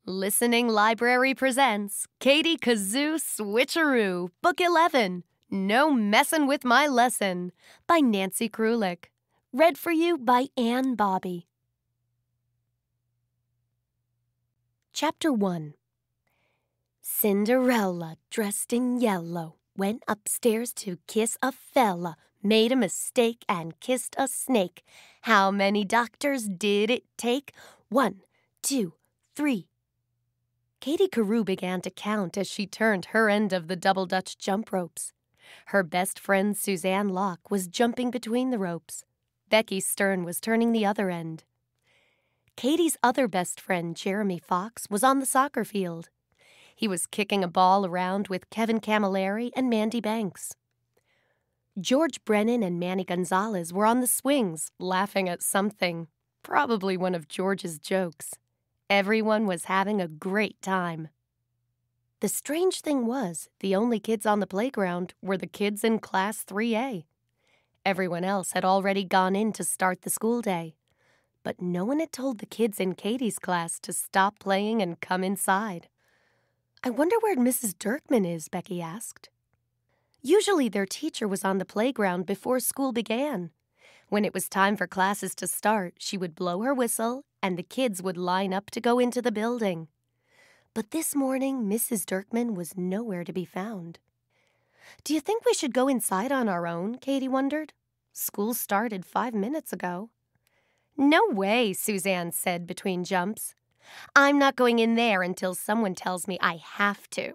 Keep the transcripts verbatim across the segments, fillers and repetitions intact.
Listening Library presents Katie Kazoo Switcheroo, Book eleven, No Messin' With My Lesson, by Nancy Krulik. Read for you by Ann Bobby. Chapter one. Cinderella, dressed in yellow, went upstairs to kiss a fella, made a mistake and kissed a snake. How many doctors did it take? One, two, three. Katie Carew began to count as she turned her end of the double Dutch jump ropes. Her best friend Suzanne Locke was jumping between the ropes. Becky Stern was turning the other end. Katie's other best friend, Jeremy Fox, was on the soccer field. He was kicking a ball around with Kevin Camilleri and Mandy Banks. George Brennan and Manny Gonzalez were on the swings, laughing at something, probably one of George's jokes. Everyone was having a great time. The strange thing was, the only kids on the playground were the kids in Class three A. Everyone else had already gone in to start the school day. But no one had told the kids in Katie's class to stop playing and come inside. "I wonder where Missus Derkman is," Becky asked. Usually their teacher was on the playground before school began. When it was time for classes to start, she would blow her whistle, and the kids would line up to go into the building. But this morning, Missus Derkman was nowhere to be found. "Do you think we should go inside on our own?" Katie wondered. "School started five minutes ago." "No way," Suzanne said between jumps. "I'm not going in there until someone tells me I have to."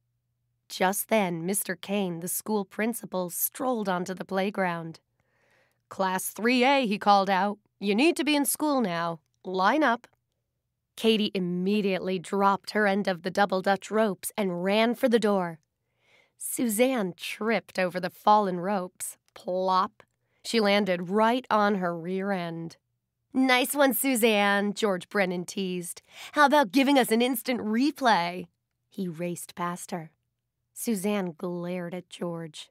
Just then, Mister Kane, the school principal, strolled onto the playground. "Class three A, he called out. You need to be in school now. Line up." Katie immediately dropped her end of the double Dutch ropes and ran for the door. Suzanne tripped over the fallen ropes. Plop. She landed right on her rear end. "Nice one, Suzanne," George Brennan teased. "How about giving us an instant replay?" He raced past her. Suzanne glared at George.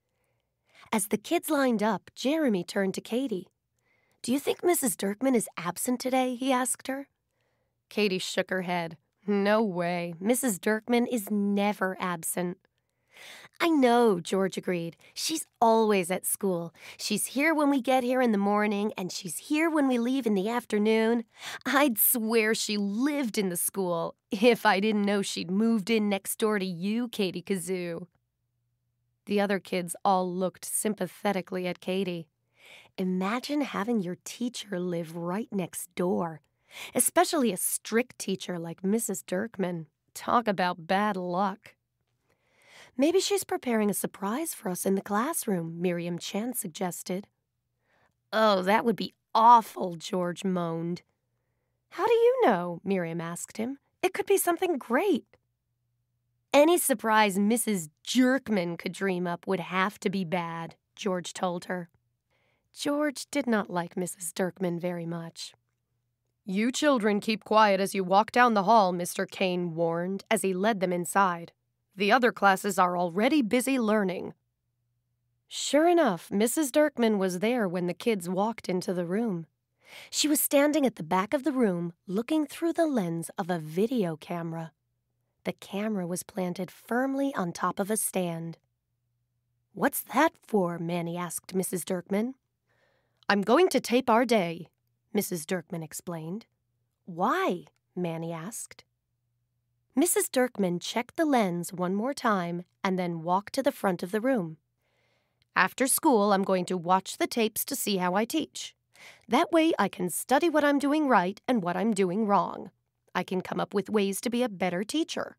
As the kids lined up, Jeremy turned to Katie. "Do you think Missus Derkman is absent today?" he asked her. Katie shook her head. "No way. Missus Derkman is never absent." "I know," George agreed. "She's always at school. She's here when we get here in the morning, and she's here when we leave in the afternoon. I'd swear she lived in the school if I didn't know she'd moved in next door to you, Katie Kazoo." The other kids all looked sympathetically at Katie. Imagine having your teacher live right next door, especially a strict teacher like Missus Derkman. Talk about bad luck. "Maybe she's preparing a surprise for us in the classroom," Miriam Chan suggested. "Oh, that would be awful," George moaned. "How do you know?" Miriam asked him. "It could be something great." "Any surprise Missus Jerkman could dream up would have to be bad," George told her. George did not like Missus Derkman very much. "You children keep quiet as you walk down the hall," Mister Kane warned as he led them inside. "The other classes are already busy learning." Sure enough, Missus Derkman was there when the kids walked into the room. She was standing at the back of the room, looking through the lens of a video camera. The camera was planted firmly on top of a stand. "What's that for?" Manny asked Missus Derkman. "I'm going to tape our day," Missus Derkman explained. "Why?" Manny asked. Missus Derkman checked the lens one more time and then walked to the front of the room. "After school, I'm going to watch the tapes to see how I teach. That way I can study what I'm doing right and what I'm doing wrong. I can come up with ways to be a better teacher."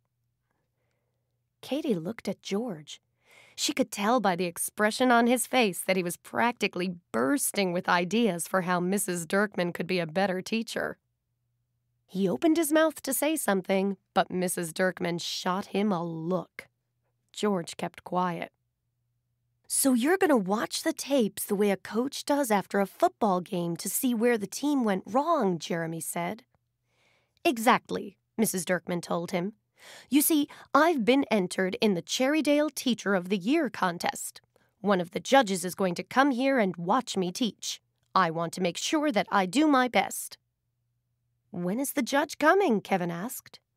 Katie looked at George. She could tell by the expression on his face that he was practically bursting with ideas for how Missus Derkman could be a better teacher. He opened his mouth to say something, but Missus Derkman shot him a look. George kept quiet. "So you're going to watch the tapes the way a coach does after a football game to see where the team went wrong," Jeremy said. "Exactly," Missus Derkman told him. "You see, I've been entered in the Cherrydale Teacher of the Year contest. One of the judges is going to come here and watch me teach. I want to make sure that I do my best." "When is the judge coming?" Kevin asked.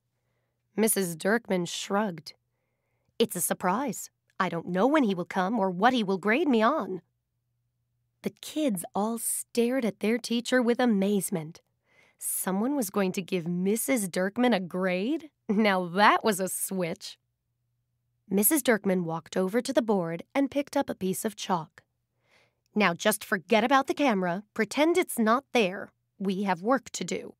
Missus Derkman shrugged. It's a surprise. I don't know when he will come or what he will grade me on. The kids all stared at their teacher with amazement. Someone was going to give Missus Derkman a grade? Now that was a switch. Missus Derkman walked over to the board and picked up a piece of chalk. Now just forget about the camera. Pretend it's not there. We have work to do.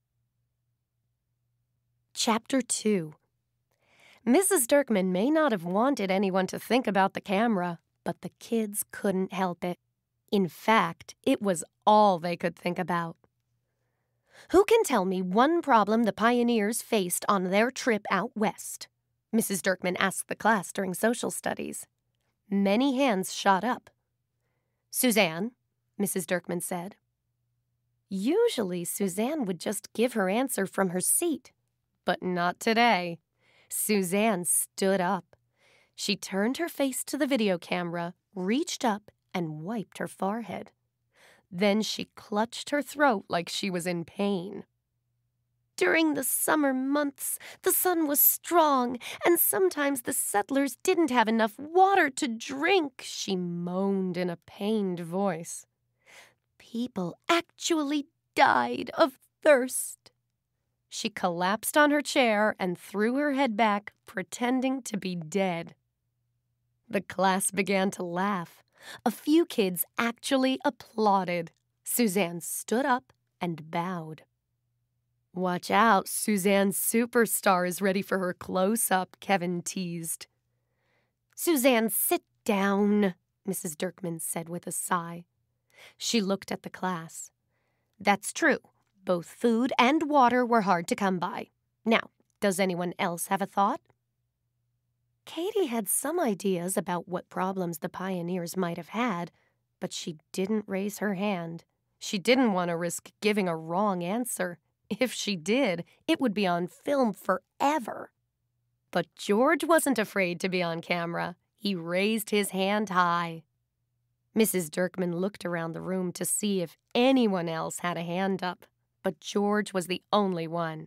Chapter two. Missus Derkman may not have wanted anyone to think about the camera, but the kids couldn't help it. In fact, it was all they could think about. Who can tell me one problem the pioneers faced on their trip out west? Missus Derkman asked the class during social studies. Many hands shot up. Suzanne, Missus Derkman said. Usually, Suzanne would just give her answer from her seat, but not today. Suzanne stood up. She turned her face to the video camera, reached up, and wiped her forehead. Then she clutched her throat like she was in pain. During the summer months, the sun was strong, and sometimes the settlers didn't have enough water to drink, she moaned in a pained voice. People actually died of thirst. She collapsed on her chair and threw her head back, pretending to be dead. The class began to laugh. A few kids actually applauded. Suzanne stood up and bowed. Watch out, Suzanne's superstar is ready for her close-up, Kevin teased. Suzanne, sit down, Missus Derkman said with a sigh. She looked at the class. That's true. Both food and water were hard to come by. Now, does anyone else have a thought? Katie had some ideas about what problems the pioneers might have had, but she didn't raise her hand. She didn't want to risk giving a wrong answer. If she did, it would be on film forever. But George wasn't afraid to be on camera. He raised his hand high. Missus Derkman looked around the room to see if anyone else had a hand up, but George was the only one.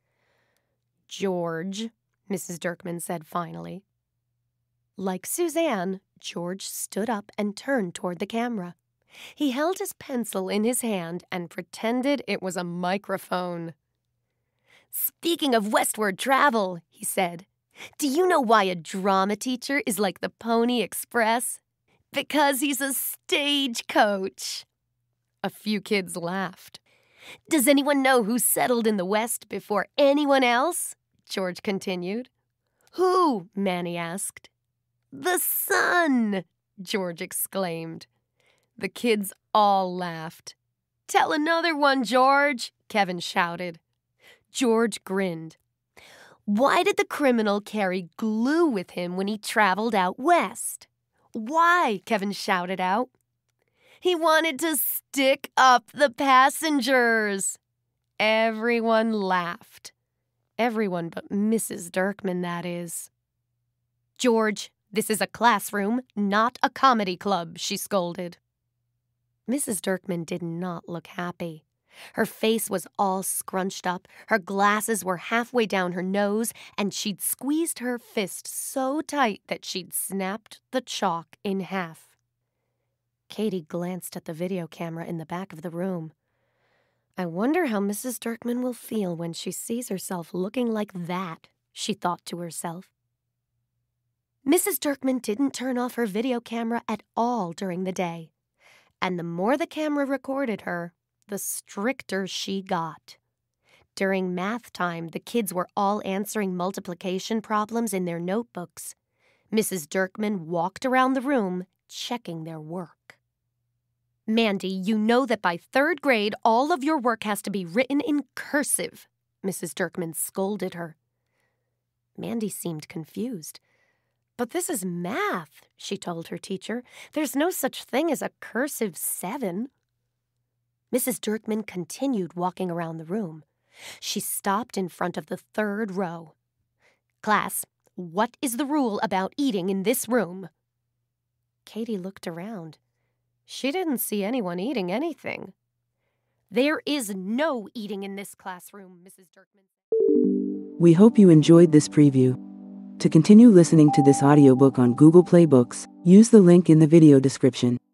George, Missus Derkman said finally. Like Suzanne, George stood up and turned toward the camera. He held his pencil in his hand and pretended it was a microphone. Speaking of westward travel, he said, do you know why a drama teacher is like the Pony Express? Because he's a stagecoach. A few kids laughed. Does anyone know who settled in the West before anyone else? George continued. Who? Manny asked. The sun, George exclaimed. The kids all laughed. Tell another one, George, Kevin shouted. George grinned. Why did the criminal carry glue with him when he traveled out west? Why? Kevin shouted out. He wanted to stick up the passengers. Everyone laughed. Everyone but Missus Derkman, that is. George, this is a classroom, not a comedy club, she scolded. Missus Derkman did not look happy. Her face was all scrunched up, her glasses were halfway down her nose, and she'd squeezed her fist so tight that she'd snapped the chalk in half. Katie glanced at the video camera in the back of the room. I wonder how Missus Derkman will feel when she sees herself looking like that, she thought to herself. Missus Derkman didn't turn off her video camera at all during the day, and the more the camera recorded her, the stricter she got. During math time, the kids were all answering multiplication problems in their notebooks. Missus Derkman walked around the room, checking their work. Mandy, you know that by third grade, all of your work has to be written in cursive, Missus Derkman scolded her. Mandy seemed confused. But this is math, she told her teacher. There's no such thing as a cursive seven. Missus Derkman continued walking around the room. She stopped in front of the third row. Class, what is the rule about eating in this room? Katie looked around. She didn't see anyone eating anything. There is no eating in this classroom, Missus Derkman said. We hope you enjoyed this preview. To continue listening to this audiobook on Google Play Books, use the link in the video description.